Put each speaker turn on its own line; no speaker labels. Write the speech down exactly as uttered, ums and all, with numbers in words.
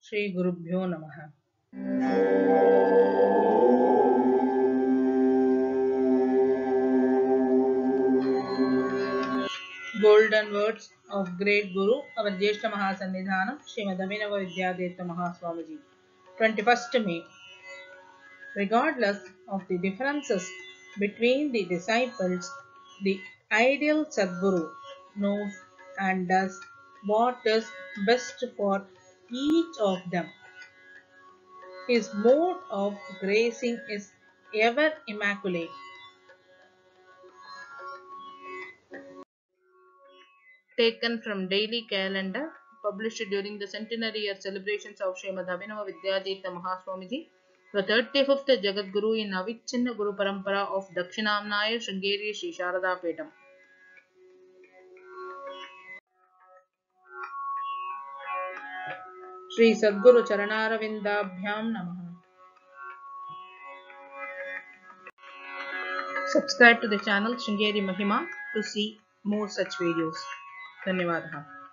Shri Gurubhyo Namaha. Golden words of great Guru, our Jyeshta Mahasannidhanam, Srimad Abhinava Vidyatirtha Mahaswamiji. twenty-first May. Regardless of the differences between the disciples, the ideal Sadguru knows and does what is best for each of them. His mode of gracing is ever immaculate. Taken from daily calendar, published during the centenary year celebrations of Srimad Abhinava Vidyatirtha Mahaswamiji, the thirty-fifth Jagadguru in Avichinna Guru Parampara of Dakshinamnaya Sringeri Sri Sharada Peetham. Shri Sadguru Charanaravindaabhyam Namaha. Subscribe to the channel Sringeri Mahima to see more such videos. Dhanyavadaha.